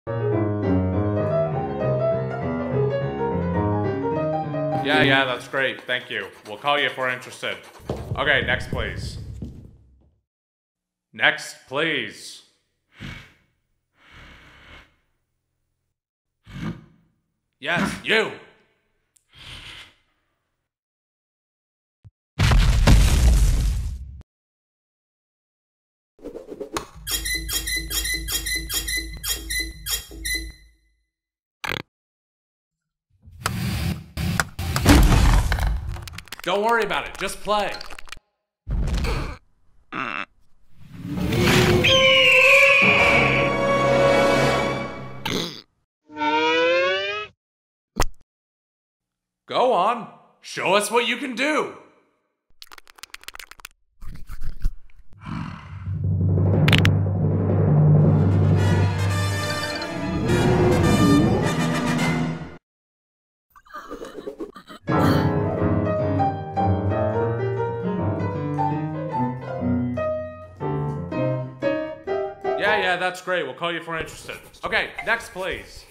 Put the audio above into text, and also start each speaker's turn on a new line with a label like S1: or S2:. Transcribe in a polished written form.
S1: Yeah, that's great. Thank you. We'll call you if we're interested. Okay, next, please. Next, please. Yes, you. Don't worry about it, just play. Go on, show us what you can do. Yeah, that's great. We'll call you if we're interested. Okay, next, please.